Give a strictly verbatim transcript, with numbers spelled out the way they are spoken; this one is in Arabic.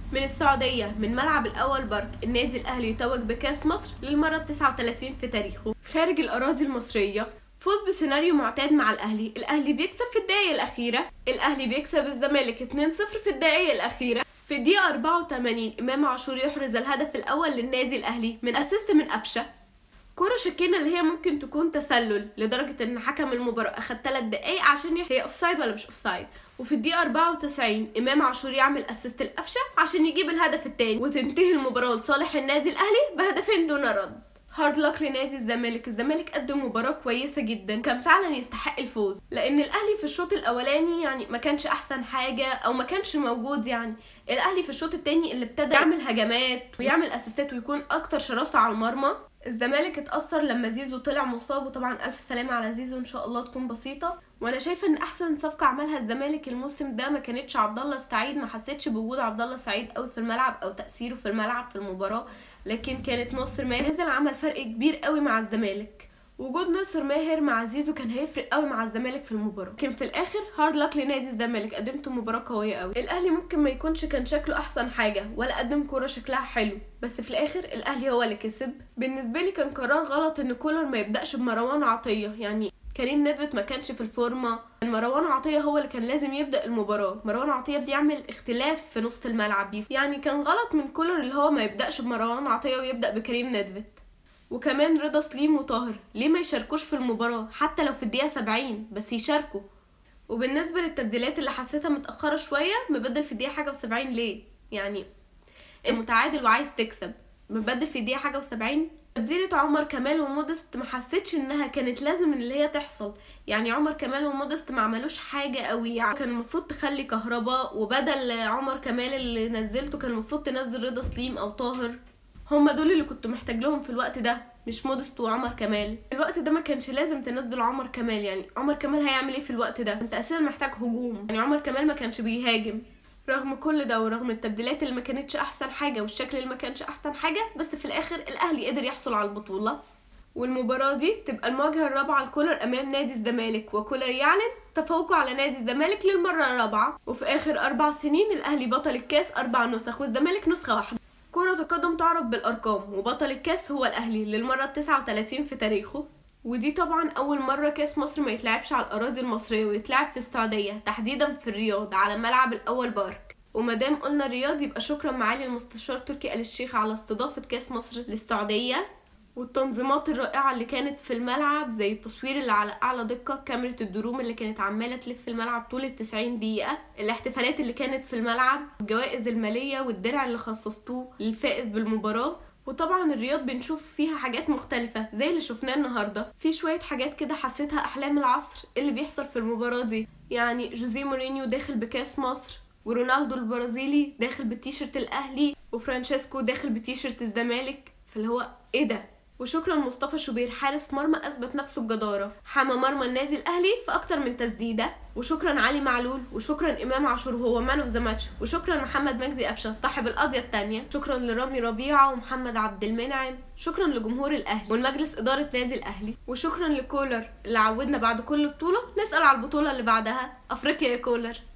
من السعودية من ملعب الأول بارك النادي الأهلي يتوج بكأس مصر للمرة التاسعة والثلاثين في تاريخه خارج الأراضي المصرية. فوز بسيناريو معتاد مع الأهلي، الأهلي بيكسب في الدقايق الأخيرة، الأهلي بيكسب الزمالك اتنين صفر في الدقايق الأخيرة. في الدقيقة أربعة وثمانين إمام عاشور يحرز الهدف الأول للنادي الأهلي من أسيست من قفشة، كرة شكينا اللي هي ممكن تكون تسلل لدرجة ان حكم المباراة اخد ثلاث دقايق عشان يحكم هي اوفسايد ولا مش اوفسايد. وفي الدقيقة أربعة وتسعين امام عاشور يعمل اسيست القفشة عشان يجيب الهدف الثاني وتنتهي المباراة لصالح النادي الاهلي بهدفين دون رد. هارد لك لنادي الزمالك، الزمالك قدم مباراة كويسة جدا، كان فعلا يستحق الفوز، لان الاهلي في الشوط الاولاني يعني ما كانش احسن حاجة او ما كانش موجود. يعني الاهلي في الشوط الثاني اللي ابتدى يعمل هجمات ويعمل اسيستات ويكون اكتر شراسة على المرمى. الزمالك اتأثر لما زيزو طلع مصاب، وطبعا ألف سلامة على زيزو، إن شاء الله تكون بسيطة. وأنا شايفة إن أحسن صفقة عملها الزمالك الموسم ده ما كانتش عبد الله السعيد، ما حسيتش بوجود عبد الله السعيد قوي في الملعب أو تأثيره في الملعب في المباراة، لكن كانت ناصر ماهر نزل عمل فرق كبير قوي مع الزمالك. وجود ناصر ماهر مع زيزو كان هيفرق قوي مع الزمالك في المباراه، لكن في الاخر هارد لك لنادي الزمالك، قدمتوا مباراه قويه قوي. الاهلي ممكن ما يكونش كان شكله احسن حاجه ولا قدم كوره شكلها حلو، بس في الاخر الاهلي هو اللي كسب. بالنسبه لي كان قرار غلط ان كولر ما يبداش بمروان عطيه، يعني كريم ندفت ما كانش في الفورمه، مروان عطيه هو اللي كان لازم يبدا المباراه. مروان عطيه بيعمل اختلاف في نص الملعب، يعني كان غلط من كولر اللي هو ما يبداش بمروان عطيه ويبدا بكريم ندفت. وكمان رضا سليم وطاهر ليه ما يشاركوش في المباراة حتى لو في الدقيقة سبعين، بس يشاركوا. وبالنسبة للتبديلات اللي حسيتها متأخرة شوية، مبدل في الدقيقة حاجة وسبعين ليه؟ يعني متعادل وعايز تكسب، مبدل في الدقيقة حاجة وسبعين. تبديلة عمر كمال ومودست ما حسيتش انها كانت لازم اللي هي تحصل، يعني عمر كمال ومودست ما عملوش حاجة قوي، يعني كان المفروض تخلي كهرباء، وبدل عمر كمال اللي نزلته كان المفروض تنزل رضا سليم او طاهر. هما دول اللي كنت محتاج لهم في الوقت ده، مش مودست وعمر كمال. في الوقت ده ما كانش لازم تنزل عمر كمال، يعني عمر كمال هيعمل ايه في الوقت ده؟ انت اساسا محتاج هجوم، يعني عمر كمال ما كانش بيهاجم. رغم كل ده ورغم التبديلات اللي ما كانتش احسن حاجه والشكل اللي ما كانش احسن حاجه، بس في الاخر الاهلي قدر يحصل على البطوله. والمباراه دي تبقى المواجهه الرابعه لكولر امام نادي الزمالك، وكولر يعلن تفوقه على نادي الزمالك للمره الرابعه. وفي اخر اربع سنين الاهلي بطل الكاس اربع نسخ والزمالك نسخه واحده. كرة القدم تعرف بالأرقام، وبطل الكاس هو الأهلي للمرة التاسعة والثلاثين في تاريخه، ودي طبعا أول مرة كاس مصر ما يتلعبش على الأراضي المصرية ويتلعب في السعودية، تحديدا في الرياض على ملعب الأول بارك. ومادام قلنا الرياض يبقى شكرا معالي المستشار تركي آل الشيخ على استضافة كاس مصر للسعودية، والتنظيمات الرائعة اللي كانت في الملعب، زي التصوير اللي على أعلى دقة، كاميرا الدروم اللي كانت عمالة تلف الملعب طول التسعين دقيقة، الاحتفالات اللي كانت في الملعب، الجوائز المالية والدرع اللي خصصتوه للفائز بالمباراة. وطبعا الرياض بنشوف فيها حاجات مختلفة زي اللي شفناه النهاردة، في شوية حاجات كده حسيتها أحلام العصر اللي بيحصل في المباراة دي، يعني جوزيه مورينيو داخل بكاس مصر، ورونالدو البرازيلي داخل بالتيشيرت الأهلي، وفرانشيسكو داخل بتيشيرت الزمالك، فاللي هو ايه ده؟ وشكرا مصطفى شوبير حارس مرمى اثبت نفسه بجداره، حمى مرمى النادي الاهلي في اكتر من تسديده، وشكرا علي معلول، وشكرا امام عاشور هو مان اوف ذا ماتش، وشكرا محمد مجدي قفشه صاحب القضيه الثانيه، شكرا لرامي ربيعه ومحمد عبد المنعم، شكرا لجمهور الاهلي والمجلس اداره نادي الاهلي، وشكرا لكولر اللي عودنا بعد كل بطوله نسال على البطوله اللي بعدها. افريقيا يا كولر.